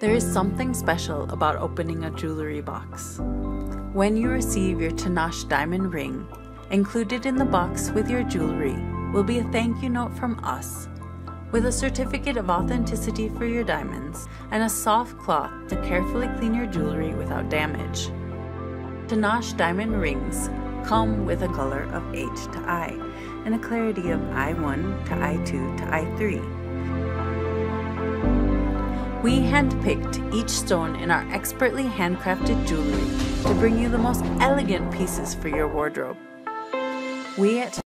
There is something special about opening a jewelry box. When you receive your Tanache diamond ring, included in the box with your jewelry will be a thank you note from us, with a certificate of authenticity for your diamonds and a soft cloth to carefully clean your jewelry without damage. Tanache diamond rings come with a color of H to I and a clarity of I1 to I2 to I3. We handpicked each stone in our expertly handcrafted jewelry to bring you the most elegant pieces for your wardrobe. We at